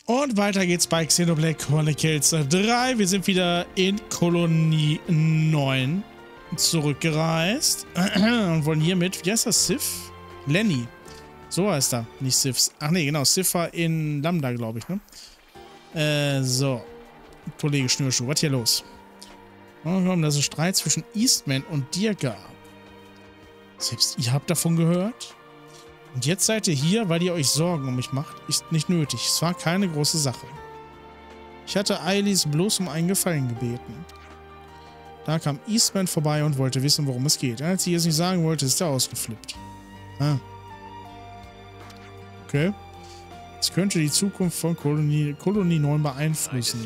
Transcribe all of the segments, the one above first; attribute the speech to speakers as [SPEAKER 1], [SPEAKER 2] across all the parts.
[SPEAKER 1] Und weiter geht's bei Xenoblade Chronicles 3. Wir sind wieder in Kolonie 9 zurückgereist und wollen hiermit, wie heißt das, Sif? Lenny. So heißt er, nicht Sifs. Ach nee, genau, Sif war in Lambda, glaube ich, ne? So. Kollege Schnürschuh, was hier los? Dass es Streit zwischen Eastman und dir gab. Selbst ihr habt davon gehört? Und jetzt seid ihr hier, weil ihr euch Sorgen um mich macht? Ist nicht nötig. Es war keine große Sache. Ich hatte Eilis bloß um einen Gefallen gebeten. Da kam Eastman vorbei und wollte wissen, worum es geht. Als sie es nicht sagen wollte, ist er ausgeflippt. Ah. Okay. Es könnte die Zukunft von Kolonie 9 beeinflussen.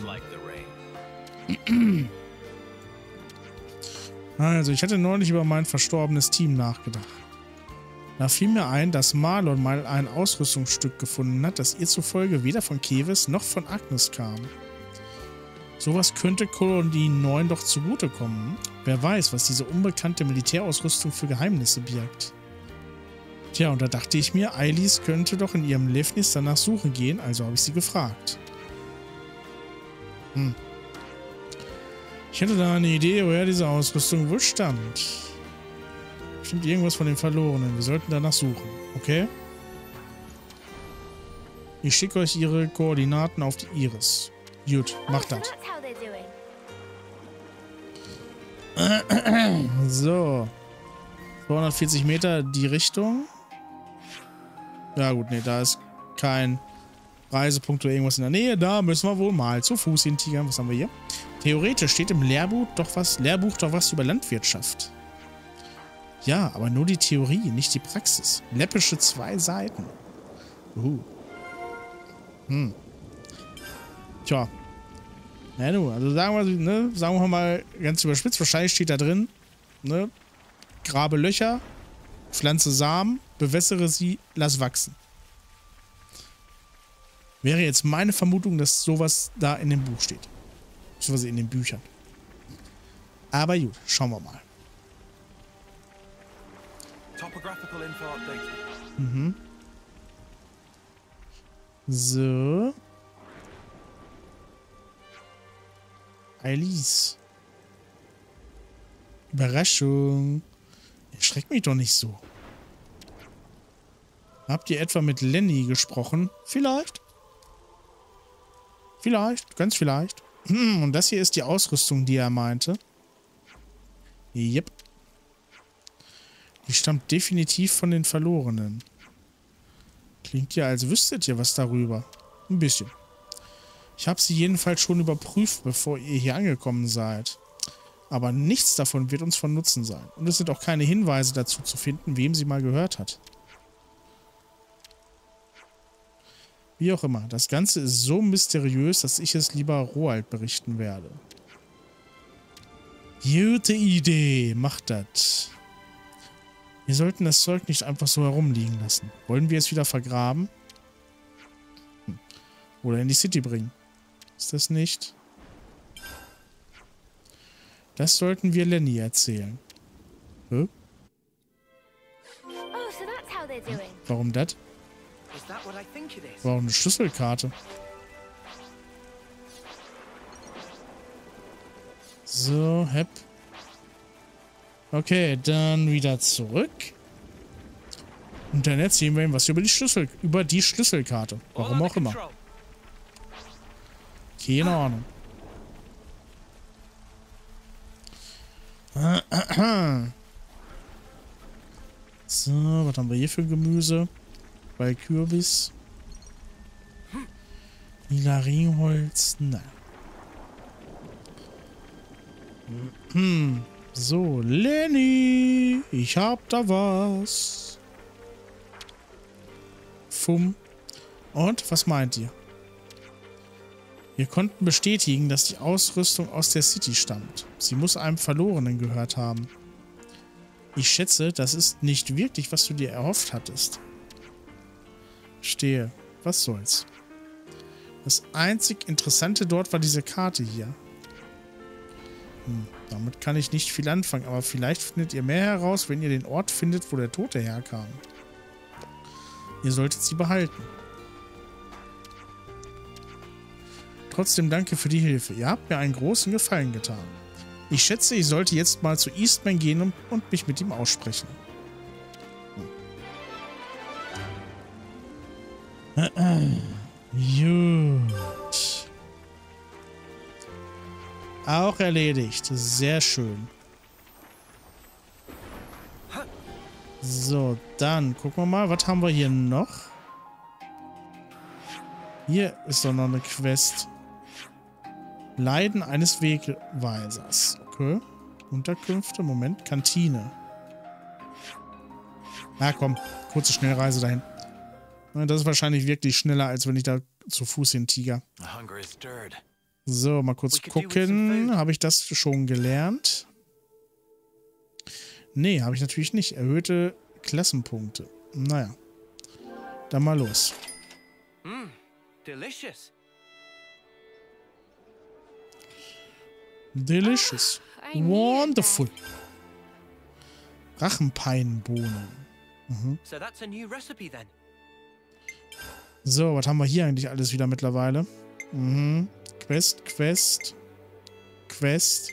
[SPEAKER 1] Also, ich hatte neulich über mein verstorbenes Team nachgedacht. Da fiel mir ein, dass Marlon mal ein Ausrüstungsstück gefunden hat, das ihr zufolge weder von Kewis noch von Agnes kam. Sowas könnte Kolonie 9 doch zugutekommen. Wer weiß, was diese unbekannte Militärausrüstung für Geheimnisse birgt. Tja, und da dachte ich mir, Eilis könnte doch in ihrem Lefnis danach suchen gehen, also habe ich sie gefragt. Ich hätte da eine Idee, woher diese Ausrüstung wohl stammt. Stimmt irgendwas von den Verlorenen. Wir sollten danach suchen. Okay? Ich schicke euch ihre Koordinaten auf die Iris. Gut, macht das. So. 240 Meter die Richtung. Ja gut, ne, da ist kein Reisepunkt oder irgendwas in der Nähe. Da müssen wir wohl mal zu Fuß hintigern. Was haben wir hier? Theoretisch steht im Lehrbuch doch was über Landwirtschaft. Ja, aber nur die Theorie, nicht die Praxis. Läppische 2 Seiten. Tja. Na du, also sagen wir mal ganz überspitzt, wahrscheinlich steht da drin, ne? Grabe Löcher, pflanze Samen, bewässere sie, lass wachsen. Wäre jetzt meine Vermutung, dass sowas da in dem Buch steht. Sowas in den Büchern. Aber gut, schauen wir mal. So. Eilis. Überraschung. Erschreckt mich doch nicht so. Habt ihr etwa mit Lenny gesprochen? Vielleicht. Vielleicht, ganz vielleicht. Und das hier ist die Ausrüstung, die er meinte. Yep. Die stammt definitiv von den Verlorenen. Klingt ja, als wüsstet ihr was darüber. Ein bisschen. Ich habe sie jedenfalls schon überprüft, bevor ihr hier angekommen seid. Aber nichts davon wird uns von Nutzen sein. Und es sind auch keine Hinweise dazu zu finden, wem sie mal gehört hat. Wie auch immer, das Ganze ist so mysteriös, dass ich es lieber Roald berichten werde. Gute Idee, macht das. Wir sollten das Zeug nicht einfach so herumliegen lassen. Wollen wir es wieder vergraben? Oder in die City bringen? Ist das nicht? Das sollten wir Lenny erzählen. Warum das? Warum eine Schlüsselkarte? So, hepp. Okay, dann wieder zurück. Und dann erzählen wir ihm was über die Schlüsselkarte. Warum auch immer. Keine Ahnung. So, was haben wir hier für Gemüse? Bei Kürbis. Milarienholz. Na. So, Lenny. Ich hab da was. Fumm. Und, was meint ihr? Wir konnten bestätigen, dass die Ausrüstung aus der City stammt. Sie muss einem Verlorenen gehört haben. Ich schätze, das ist nicht wirklich, was du dir erhofft hattest. Stehe. Was soll's. Das einzig Interessante dort war diese Karte hier. Damit kann ich nicht viel anfangen, aber vielleicht findet ihr mehr heraus, wenn ihr den Ort findet, wo der Tote herkam. Ihr solltet sie behalten. Trotzdem danke für die Hilfe. Ihr habt mir einen großen Gefallen getan. Ich schätze, ich sollte jetzt mal zu Eastman gehen und mich mit ihm aussprechen. Gut. Auch erledigt. Sehr schön. So, dann gucken wir mal. Was haben wir hier noch? Hier ist doch noch eine Quest. Leiden eines Wegweisers. Okay. Unterkünfte. Moment. Kantine. Na komm. Kurze Schnellreise dahin. Das ist wahrscheinlich wirklich schneller, als wenn ich da zu Fuß hin tiger. So, mal kurz gucken. Habe ich das schon gelernt? Nee, habe ich natürlich nicht. Erhöhte Klassenpunkte. Naja. Dann mal los.
[SPEAKER 2] Delicious.
[SPEAKER 1] Delicious. Wonderful. Rachenpeinbohnen.
[SPEAKER 2] So that's a new recipe then.
[SPEAKER 1] So, was haben wir hier eigentlich alles wieder mittlerweile? Quest, Quest, Quest.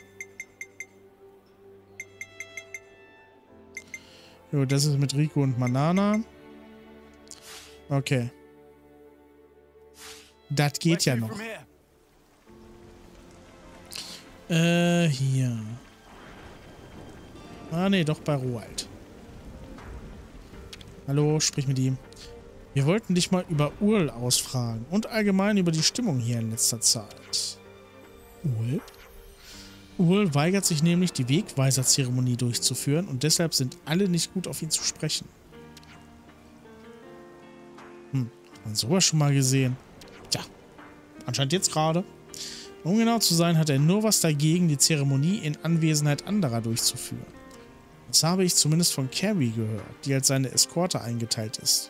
[SPEAKER 1] Jo, das ist mit Rico und Manana. Okay. Das geht ja noch. Hier. Ah, nee, doch bei Roald. Hallo, sprich mit ihm. Wir wollten dich mal über Url ausfragen und allgemein über die Stimmung hier in letzter Zeit. Url? Url weigert sich nämlich, die Wegweiser-Zeremonie durchzuführen und deshalb sind alle nicht gut auf ihn zu sprechen. Hat man sowas schon mal gesehen? Tja, anscheinend jetzt gerade. Um genau zu sein, hat er nur was dagegen, die Zeremonie in Anwesenheit anderer durchzuführen. Das habe ich zumindest von Carrie gehört, die als seine Eskorte eingeteilt ist.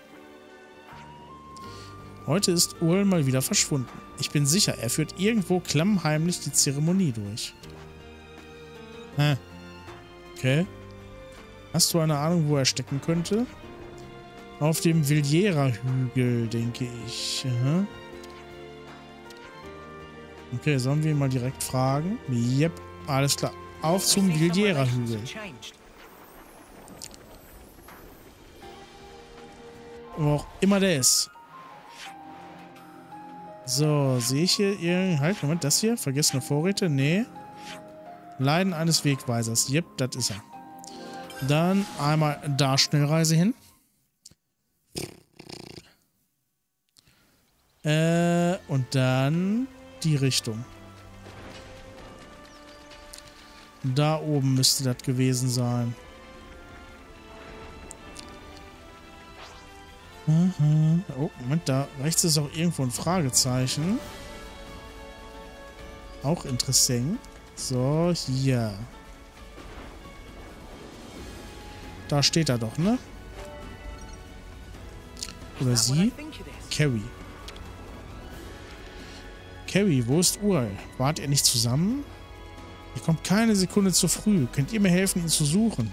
[SPEAKER 1] Heute ist Url mal wieder verschwunden. Ich bin sicher, er führt irgendwo klammheimlich die Zeremonie durch. Okay. Hast du eine Ahnung, wo er stecken könnte? Auf dem Villera-Hügel, denke ich. Okay, sollen wir ihn mal direkt fragen? Yep, alles klar. Auf zum Villera-Hügel. Wo auch immer der ist. So, sehe ich hier irgendwie... Halt, Moment, das hier? Vergessene Vorräte? Nee. Leiden eines Wegweisers. Jep, das ist er. Dann einmal da Schnellreise hin. Und dann die Richtung. Da oben müsste das gewesen sein. Oh, Moment, da rechts ist auch irgendwo ein Fragezeichen. Auch interessant. So, hier. Da steht er doch, ne? Oder sie? Carrie. Carrie, wo ist Url? Wart ihr nicht zusammen? Ihr kommt keine Sekunde zu früh. Könnt ihr mir helfen, ihn zu suchen?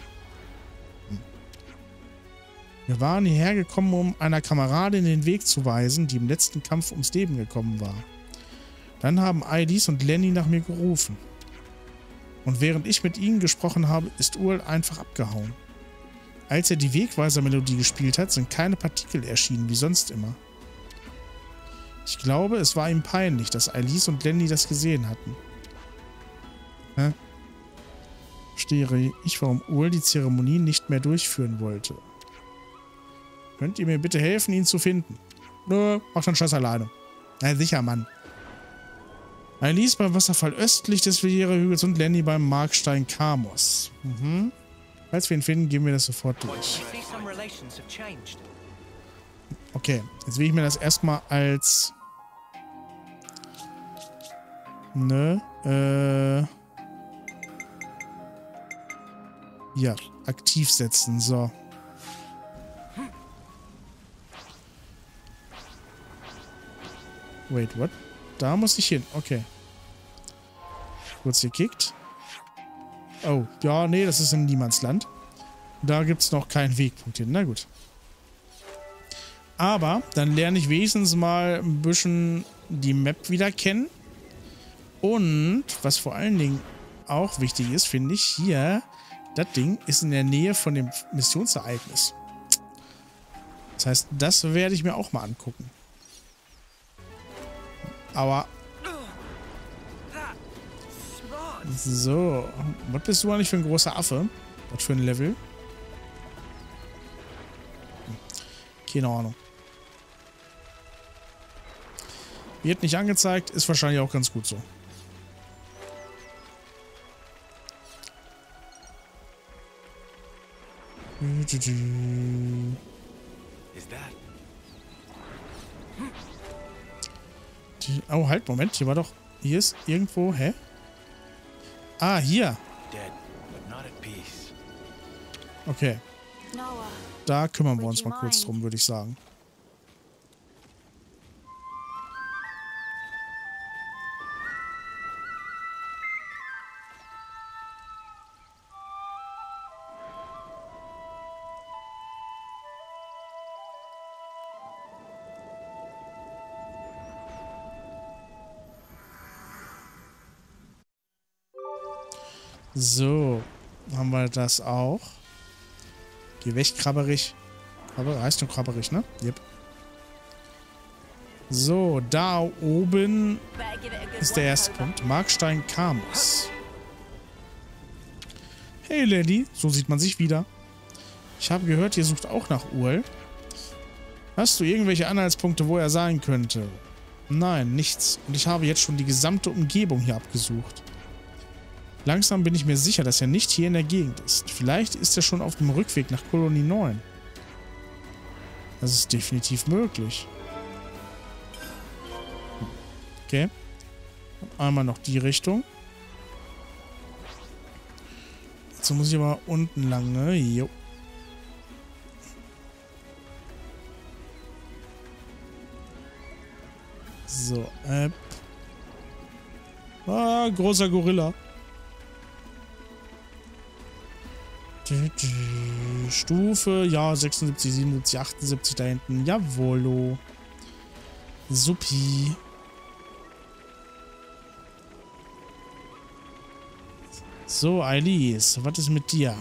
[SPEAKER 1] Wir waren hierher gekommen, um einer Kameradin den Weg zu weisen, die im letzten Kampf ums Leben gekommen war. Dann haben Alice und Lenny nach mir gerufen. Und während ich mit ihnen gesprochen habe, ist Url einfach abgehauen. Als er die Wegweiser-Melodie gespielt hat, sind keine Partikel erschienen, wie sonst immer. Ich glaube, es war ihm peinlich, dass Alice und Lenny das gesehen hatten. Verstehe ich, warum Url die Zeremonie nicht mehr durchführen wollte. Könnt ihr mir bitte helfen, ihn zu finden? Nö, mach den Scheiß alleine. Na sicher, Mann. Alice beim Wasserfall östlich des Villera-Hügels und Lenny beim Markstein Kamos. Falls wir ihn finden, gehen wir das sofort durch. Okay, jetzt will ich mir das erstmal als... ja, aktiv setzen, so. Wait, what? Da muss ich hin. Okay. Kurz gekickt. Oh, ja, nee, das ist im Niemandsland. Da gibt es noch keinen Wegpunkt hin. Na gut. Aber dann lerne ich wenigstens mal ein bisschen die Map wieder kennen. Und was vor allen Dingen auch wichtig ist, finde ich, hier, das Ding ist in der Nähe von dem Missionsereignis. Das heißt, das werde ich mir auch mal angucken. Aber... So, was bist du eigentlich für ein großer Affe? Was für ein Level? Keine Ahnung. Wird nicht angezeigt, ist wahrscheinlich auch ganz gut so. Oh, halt, Moment, hier war doch... Hier ist irgendwo... Hä? Ah, hier. Okay. Da kümmern wir uns mal kurz drum, würde ich sagen. So, haben wir das auch. Geh weg, Krabberich. Heißt nur Krabberich, ne? Yep. So, da oben ist der erste Punkt. Markstein Camus. Hey, Lady. So sieht man sich wieder. Ich habe gehört, ihr sucht auch nach Uhl. Hast du irgendwelche Anhaltspunkte, wo er sein könnte? Nein, nichts. Und ich habe jetzt schon die gesamte Umgebung hier abgesucht. Langsam bin ich mir sicher, dass er nicht hier in der Gegend ist. Vielleicht ist er schon auf dem Rückweg nach Kolonie 9. Das ist definitiv möglich. Okay. Und einmal noch die Richtung. Jetzt muss ich aber unten lang, ne? Jo. So, Ah, großer Gorilla. Stufe, ja, 76, 77, 78 da hinten. Jawollo. Suppi. So, Eilis, was ist mit dir?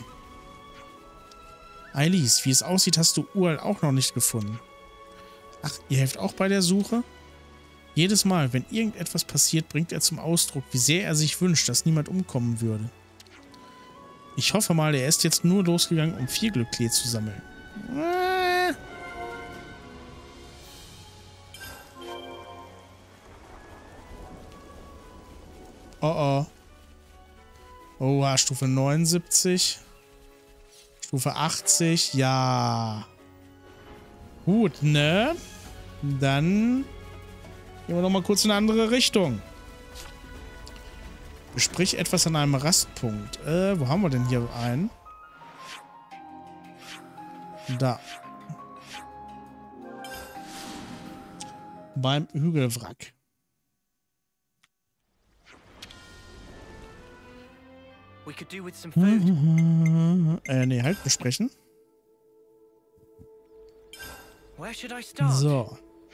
[SPEAKER 1] Eilis, wie es aussieht, hast du Uhl auch noch nicht gefunden. Ach, ihr helft auch bei der Suche? Jedes Mal, wenn irgendetwas passiert, bringt er zum Ausdruck, wie sehr er sich wünscht, dass niemand umkommen würde. Ich hoffe mal, er ist jetzt nur losgegangen, um 4 Glückklee zu sammeln. Oh oh. Oha, Stufe 79. Stufe 80. Ja. Gut, ne? Dann gehen wir noch mal kurz in eine andere Richtung. Besprich etwas an einem Rastpunkt. Wo haben wir denn hier einen? Da. Beim Hügelwrack. Nee, halt, besprechen. So.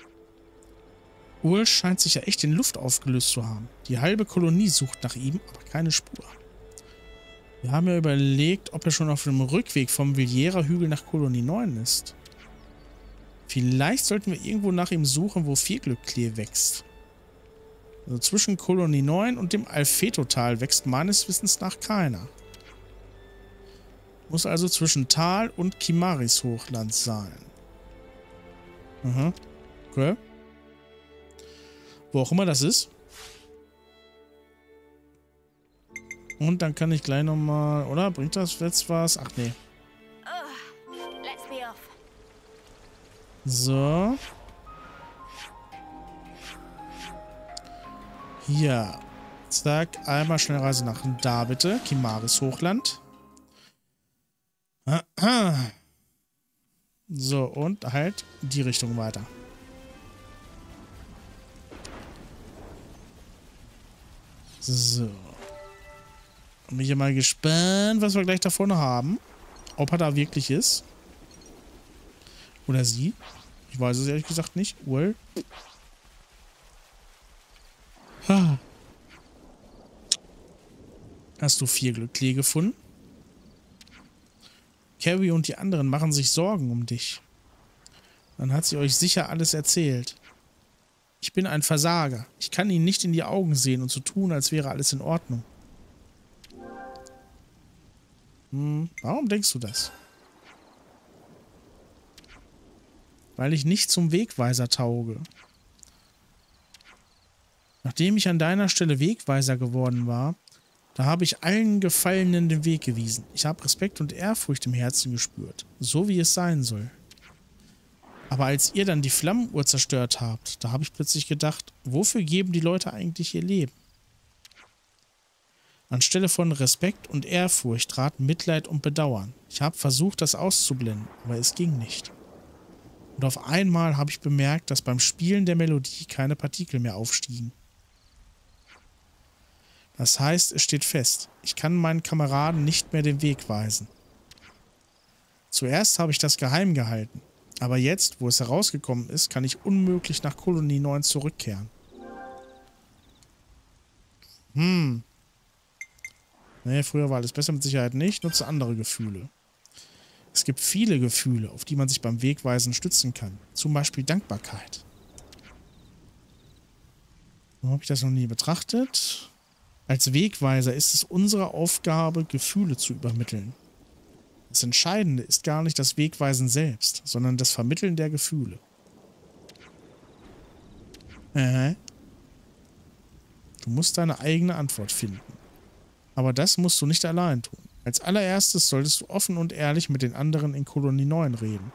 [SPEAKER 1] Uhl scheint sich ja echt in Luft aufgelöst zu haben. Die halbe Kolonie sucht nach ihm, aber keine Spur. Wir haben ja überlegt, ob er schon auf dem Rückweg vom Villera-Hügel nach Kolonie 9 ist. Vielleicht sollten wir irgendwo nach ihm suchen, wo 4 Glückklee wächst. Also zwischen Kolonie 9 und dem Alfeto-Tal wächst meines Wissens nach keiner. Muss also zwischen Tal und Kimaris Hochland sein. Mhm. Okay. Wo auch immer das ist. Und dann kann ich gleich nochmal... Oder? Bringt das jetzt was? Ach, nee. So. Hier. Zack. Einmal Schnellreise nach da, bitte. Kimaris Hochland. So, und halt die Richtung weiter. So. Bin ich mal gespannt, was wir gleich da vorne haben. Ob er da wirklich ist. Oder sie. Ich weiß es ehrlich gesagt nicht. Well. Hast du 4 Glückliche gefunden? Carrie und die anderen machen sich Sorgen um dich. Dann hat sie euch sicher alles erzählt. Ich bin ein Versager. Ich kann ihnen nicht in die Augen sehen und so tun, als wäre alles in Ordnung. Warum denkst du das? Weil ich nicht zum Wegweiser tauge. Nachdem ich an deiner Stelle Wegweiser geworden war, da habe ich allen Gefallenen den Weg gewiesen. Ich habe Respekt und Ehrfurcht im Herzen gespürt. So wie es sein soll. Aber als ihr dann die Flammenuhr zerstört habt, da habe ich plötzlich gedacht, wofür geben die Leute eigentlich ihr Leben? Anstelle von Respekt und Ehrfurcht traten Mitleid und Bedauern. Ich habe versucht, das auszublenden, aber es ging nicht. Und auf einmal habe ich bemerkt, dass beim Spielen der Melodie keine Partikel mehr aufstiegen. Das heißt, es steht fest, ich kann meinen Kameraden nicht mehr den Weg weisen. Zuerst habe ich das geheim gehalten, aber jetzt, wo es herausgekommen ist, kann ich unmöglich nach Kolonie 9 zurückkehren. Nee, früher war alles besser, mit Sicherheit nicht, nutze andere Gefühle. Es gibt viele Gefühle, auf die man sich beim Wegweisen stützen kann. Zum Beispiel Dankbarkeit. So habe ich das noch nie betrachtet. Als Wegweiser ist es unsere Aufgabe, Gefühle zu übermitteln. Das Entscheidende ist gar nicht das Wegweisen selbst, sondern das Vermitteln der Gefühle. Du musst deine eigene Antwort finden. Aber das musst du nicht allein tun. Als allererstes solltest du offen und ehrlich mit den anderen in Kolonie 9 reden.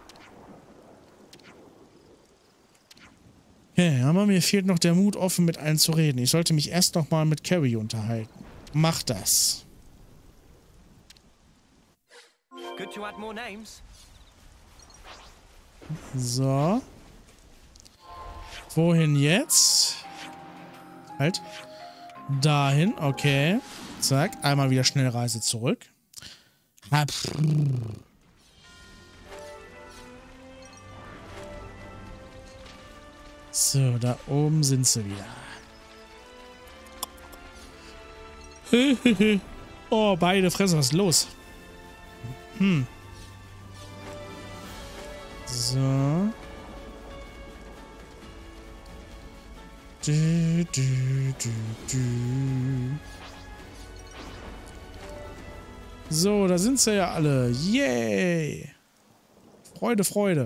[SPEAKER 1] Okay, aber mir fehlt noch der Mut, offen mit allen zu reden. Ich sollte mich erst noch mal mit Carrie unterhalten. Mach das.
[SPEAKER 2] Good to add more names.
[SPEAKER 1] So. Wohin jetzt? Halt. Dahin, okay. Zack, einmal wieder Schnellreise zurück. So, da oben sind sie wieder. Oh, beide Fresse, was ist los? So. So, da sind sie ja alle. Yay! Freude, Freude.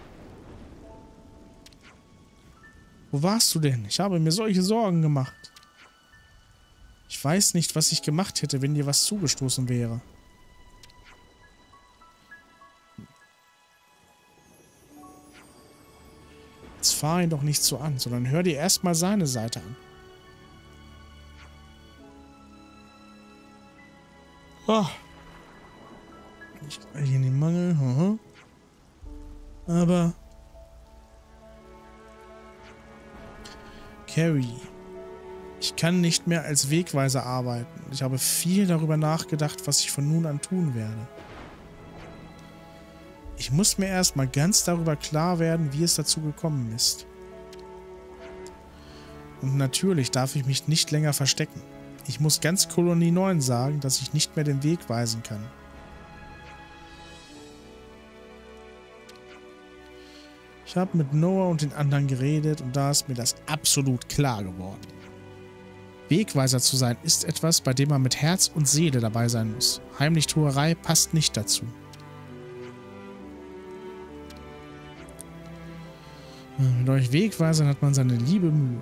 [SPEAKER 1] Wo warst du denn? Ich habe mir solche Sorgen gemacht. Ich weiß nicht, was ich gemacht hätte, wenn dir was zugestoßen wäre. Jetzt fahr ihn doch nicht so an, sondern hör dir erstmal seine Seite an. Oh. Ich hier in den Mangel. Aber... Carrie, ich kann nicht mehr als Wegweiser arbeiten. Ich habe viel darüber nachgedacht, was ich von nun an tun werde. Ich muss mir erstmal ganz darüber klar werden, wie es dazu gekommen ist. Und natürlich darf ich mich nicht länger verstecken. Ich muss ganz Kolonie 9 sagen, dass ich nicht mehr den Weg weisen kann. Ich habe mit Noah und den anderen geredet und da ist mir das absolut klar geworden. Wegweiser zu sein ist etwas, bei dem man mit Herz und Seele dabei sein muss. Heimlichtuerei passt nicht dazu. Mit euch Wegweisern hat man seine liebe Mühe.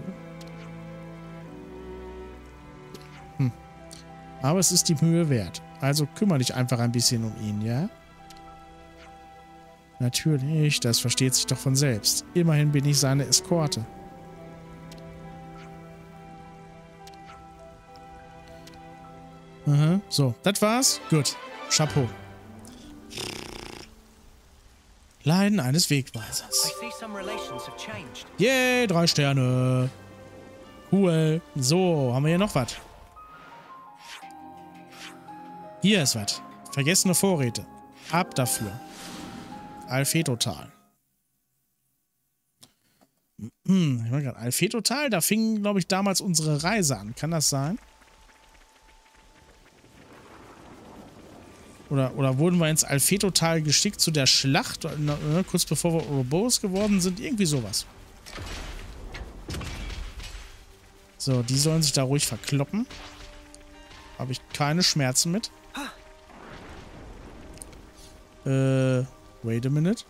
[SPEAKER 1] Aber es ist die Mühe wert. Also kümmere dich einfach ein bisschen um ihn, ja? Natürlich, das versteht sich doch von selbst. Immerhin bin ich seine Eskorte. Aha, so, das war's? Gut. Chapeau. Leiden eines Wegweisers. Yay, 3 Sterne. Cool. So, haben wir hier noch was? Hier ist was. Vergessene Vorräte. Ab dafür. Alfetotal. Ich meine gerade, Alfetotal, da fing, glaube ich, damals unsere Reise an. Kann das sein? Oder wurden wir ins Alfeto-Tal geschickt zu der Schlacht, kurz bevor wir Ouroboros geworden sind? Irgendwie sowas. So, die sollen sich da ruhig verkloppen. Habe ich keine Schmerzen mit. Wait a minute.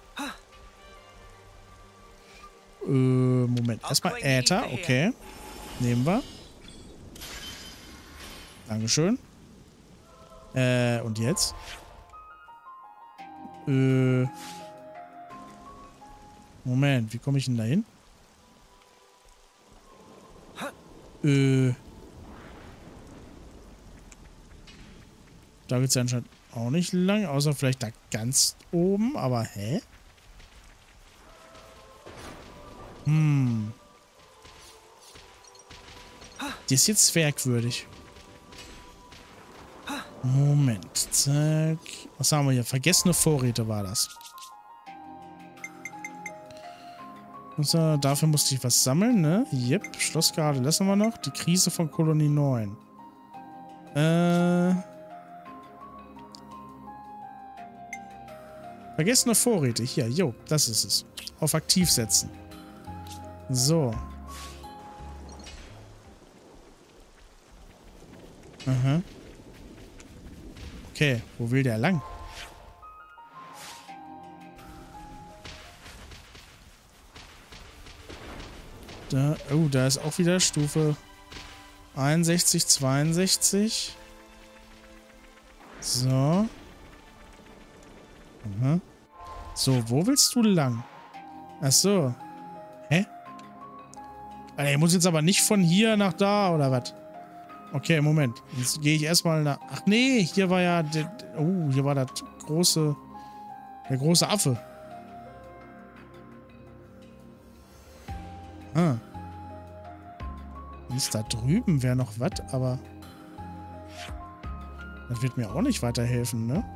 [SPEAKER 1] Moment. Erstmal Äther, okay. Nehmen wir. Dankeschön. Und jetzt? Moment, wie komme ich denn da hin? Da geht es ja anscheinend auch nicht lang, außer vielleicht da ganz oben, aber hä? Die ist jetzt merkwürdig. Moment, zack. Was haben wir hier? Vergessene Vorräte war das. Also, dafür musste ich was sammeln, ne? Yep, Schlossgarde lassen wir noch. Die Krise von Kolonie 9. Vergessene Vorräte. Hier, jo, das ist es. Auf aktiv setzen. So. Aha. Okay, wo will der lang? Da, oh, da ist auch wieder Stufe 61, 62. So. Aha. So, wo willst du lang? Ach so. Hä? Alter, ich muss jetzt aber nicht von hier nach da, oder was? Okay, Moment. Jetzt gehe ich erstmal nach... Ach nee, hier war ja... Oh, hier war das große... Der große Affe. Ah. Ist da drüben wäre noch was, aber... Das wird mir auch nicht weiterhelfen, ne?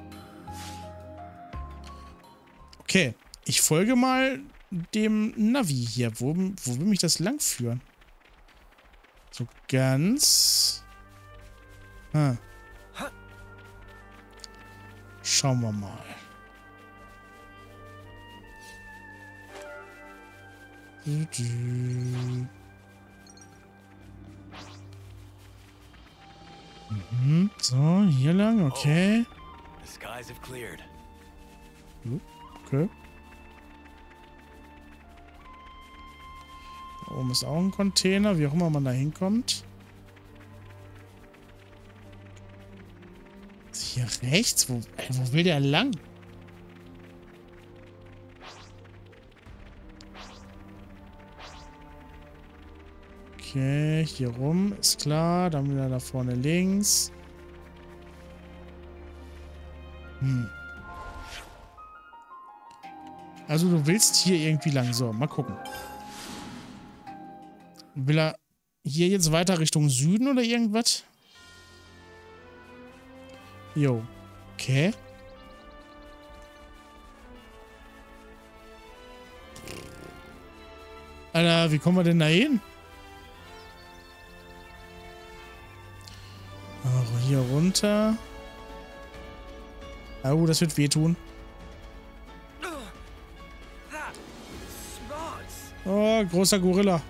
[SPEAKER 1] Okay. Ich folge mal dem Navi hier. Wo will mich das lang führen? So ganz... Ah. Schauen wir mal. So, hier lang, okay. Okay. Da oben ist auch ein Container, wie auch immer man da hinkommt. Hier rechts? Wo will der lang? Okay, hier rum, ist klar. Dann wieder da vorne links. Also du willst hier irgendwie lang. So, mal gucken. Will er hier jetzt weiter Richtung Süden oder irgendwas? Jo. Okay. Alter, wie kommen wir denn da hin? Oh, hier runter. Oh, das wird wehtun. Oh, großer Gorilla.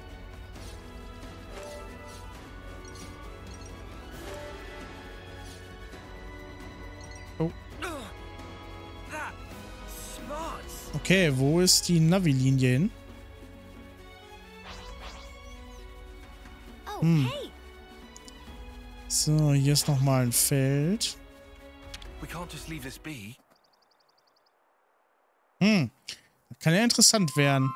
[SPEAKER 1] Oh. Okay, wo ist die Navi-Linie hin? So, hier ist nochmal ein Feld. Das kann ja interessant werden.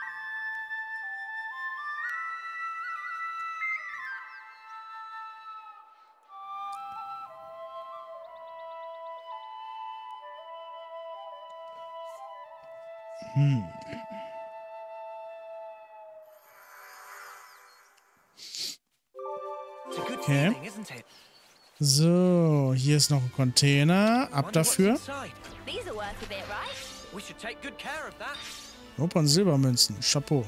[SPEAKER 1] Okay. So, hier ist noch ein Container. Ab dafür. Opa und Silbermünzen. Chapeau.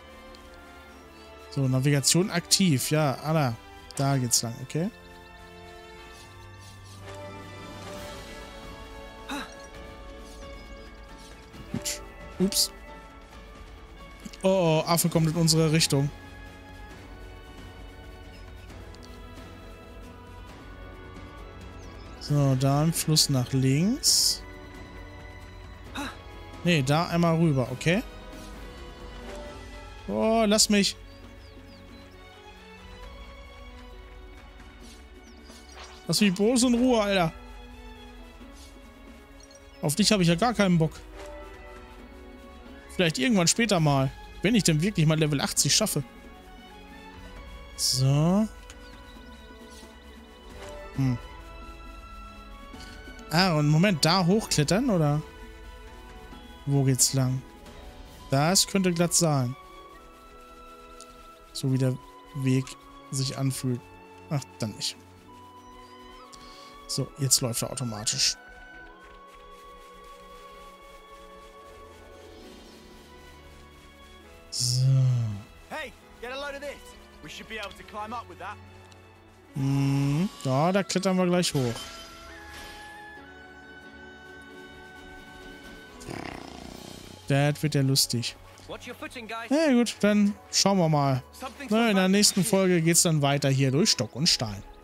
[SPEAKER 1] So, Navigation aktiv. Ja, Alter. Da geht's lang, okay. Ups. Oh, Affe kommt in unsere Richtung. So, da im Fluss nach links. Nee, da einmal rüber, okay? Oh, lass mich. Lass mich bloß in Ruhe, Alter. Auf dich habe ich ja gar keinen Bock. Vielleicht irgendwann später mal. Wenn ich denn wirklich mal Level 80 schaffe. So. Ah, und Moment, da hochklettern, oder? Wo geht's lang? Das könnte glatt sein. So wie der Weg sich anfühlt. Ach, dann nicht. So, jetzt läuft er automatisch. So.
[SPEAKER 2] Hey, get a load of this. We should be able to climb up with that.
[SPEAKER 1] Ja, da klettern wir gleich hoch. Das wird ja lustig.
[SPEAKER 2] Watch your footing, guys.
[SPEAKER 1] Na gut, dann schauen wir mal. Na, in der nächsten Folge geht's dann weiter hier durch Stock und Stein.